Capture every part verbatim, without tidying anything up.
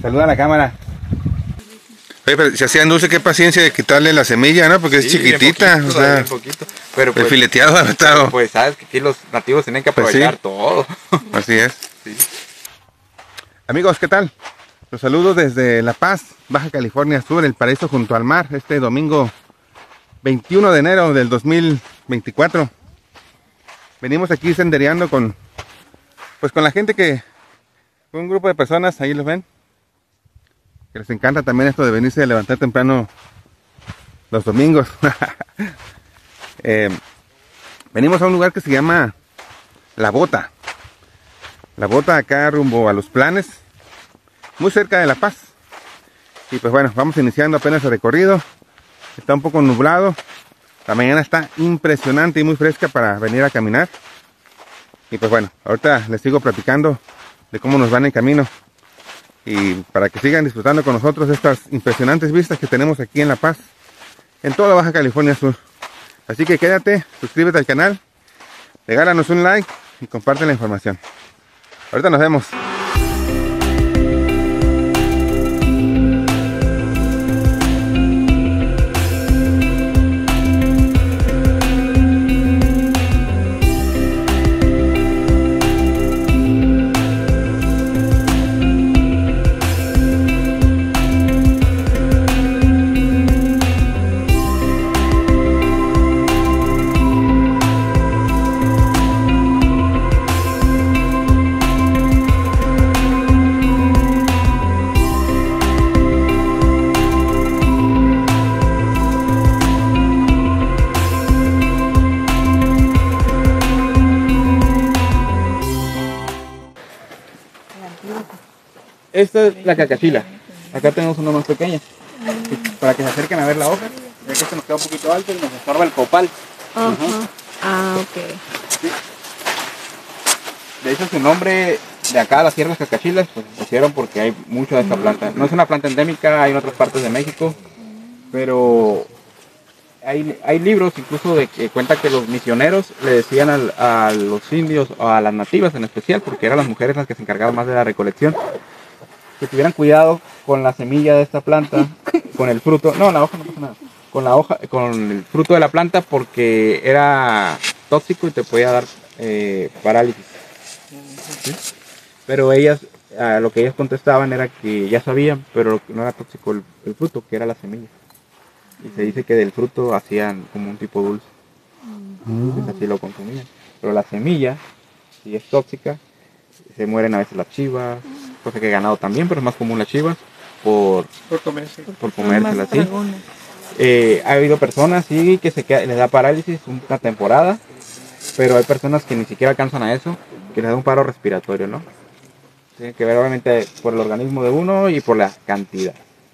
Saluda a la cámara. Oye, pero si hacían dulce, qué paciencia de quitarle la semilla, ¿no? Porque sí, es chiquitita. Poquito, o sea, bien poquito. Pero pues, el fileteado ha estado. Pues sabes que aquí los nativos tienen que aprovechar pues sí, todo. Así es. Sí. Amigos, ¿qué tal? Los saludo desde La Paz, Baja California Sur, el paraíso junto al mar, este domingo veintiuno de enero del dos mil veinticuatro. Venimos aquí sendereando con, pues con la gente que, con un grupo de personas, ahí los ven, que les encanta también esto de venirse a levantar temprano los domingos. eh, venimos a un lugar que se llama La Bota. La Bota, acá rumbo a Los Planes, muy cerca de La Paz. Y pues bueno, vamos iniciando apenas el recorrido. Está un poco nublado. La mañana está impresionante y muy fresca para venir a caminar. Y pues bueno, ahorita les sigo platicando de cómo nos van en camino. Y para que sigan disfrutando con nosotros estas impresionantes vistas que tenemos aquí en La Paz, en toda Baja California Sur. Así que quédate, suscríbete al canal, regálanos un like y comparte la información. Ahorita nos vemos. Esta es la cacachila. Acá tenemos una más pequeña. Para que se acerquen a ver la hoja. Ya que este nos queda un poquito alto y nos estorba el copal. Uh -huh. Uh-huh. Ah, ok. Sí. De hecho, su nombre de acá, las sierras cacachilas, pues se hicieron porque hay mucho de esta planta. No es una planta endémica, hay en otras partes de México. Pero hay, hay libros incluso de que cuenta que los misioneros le decían al, a los indios, o a las nativas en especial, porque eran las mujeres las que se encargaban más de la recolección, que tuvieran cuidado con la semilla de esta planta, con el fruto, no, la hoja no pasa nada, con la hoja, con el fruto de la planta, porque era tóxico y te podía dar eh, parálisis. ¿Sí? Pero ellas, eh, lo que ellas contestaban era que ya sabían, pero no era tóxico el, el fruto, que era la semilla. Y se dice que del fruto hacían como un tipo dulce, entonces así lo consumían. Pero la semilla, si es tóxica, se mueren a veces las chivas, cosa que he ganado también, pero es más común las chivas, por, por comerse, por comérselas, ¿sí? Eh, ha habido personas, sí, que se queda, les da parálisis una temporada, pero hay personas que ni siquiera alcanzan a eso, que les da un paro respiratorio, ¿no? Tiene que ver obviamente por el organismo de uno y por la cantidad.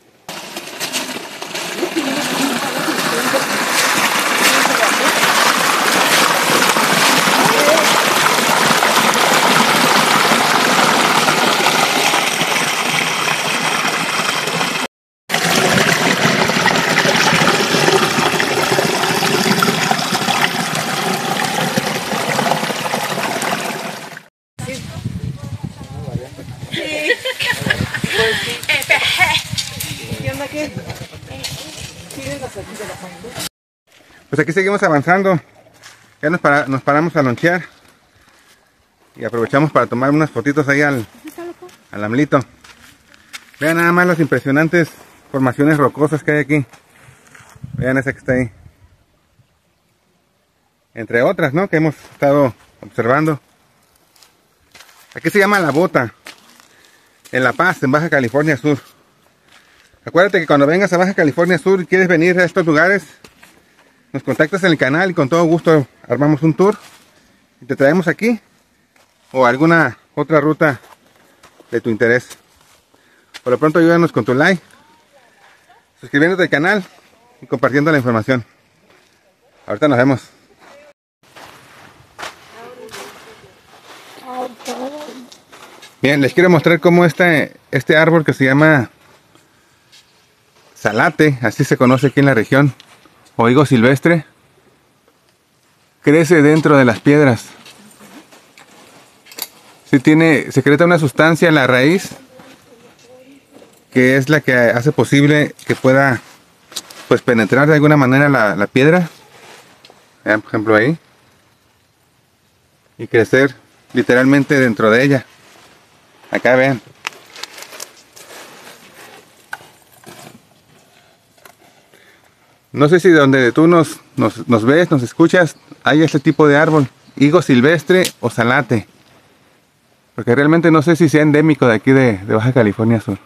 Pues aquí seguimos avanzando. Ya nos, para, nos paramos a lonchear y aprovechamos para tomar unas fotitos ahí al, al amlito. Vean nada más las impresionantes formaciones rocosas que hay aquí. Vean esa que está ahí, entre otras, ¿no?, que hemos estado observando. Aquí se llama La Bota, en La Paz, en Baja California Sur. Acuérdate que cuando vengas a Baja California Sur y quieres venir a estos lugares, nos contactas en el canal y con todo gusto armamos un tour y te traemos aquí o alguna otra ruta de tu interés. Por lo pronto ayúdanos con tu like, suscribiéndote al canal y compartiendo la información. Ahorita nos vemos. Bien, les quiero mostrar cómo este, este árbol que se llama salate, así se conoce aquí en la región, o higo silvestre, crece dentro de las piedras. Si tiene, secreta una sustancia en la raíz que es la que hace posible que pueda pues penetrar de alguna manera la, la piedra. Vean, por ejemplo, ahí, y crecer literalmente dentro de ella. Acá vean. No sé si donde tú nos, nos, nos ves, nos escuchas, hay este tipo de árbol, higo silvestre o salate, porque realmente no sé si sea endémico de aquí de, de Baja California Sur.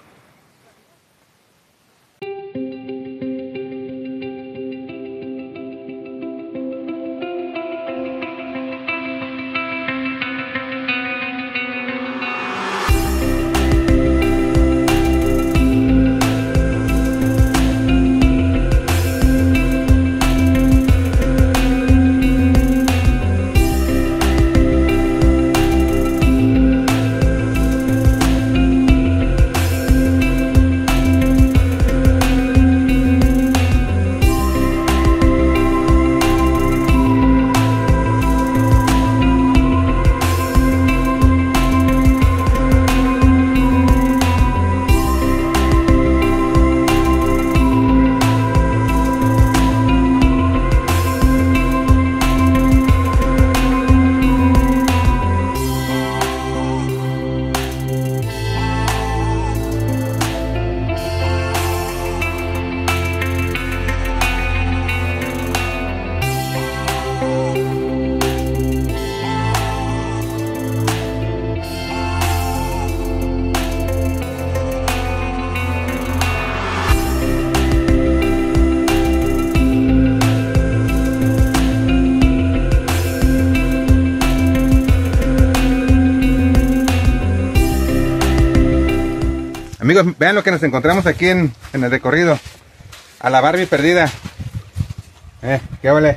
Amigos, vean lo que nos encontramos aquí en, en el recorrido. A la Barbie perdida. Eh, ¿qué vale?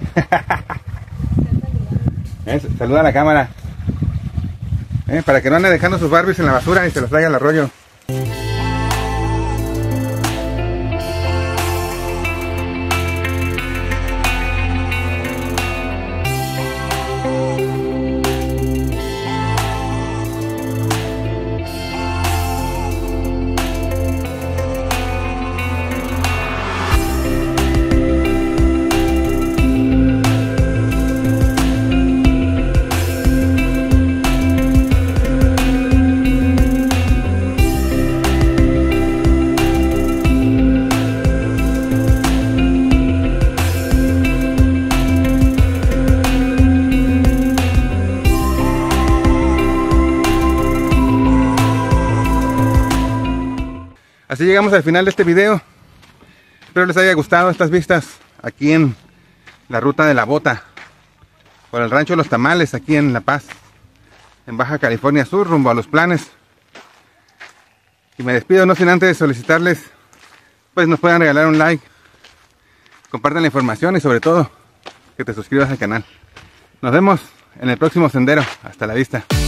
eh, saluda a la cámara. Eh, para que no ande dejando sus Barbies en la basura y se los traiga al arroyo. Así llegamos al final de este video. Espero les haya gustado estas vistas aquí en la ruta de la Bota, por el rancho Los Tamales, aquí en La Paz, en Baja California Sur, rumbo a Los Planes. Y me despido no sin antes solicitarles pues nos puedan regalar un like, compartan la información y sobre todo que te suscribas al canal. Nos vemos en el próximo sendero. Hasta la vista.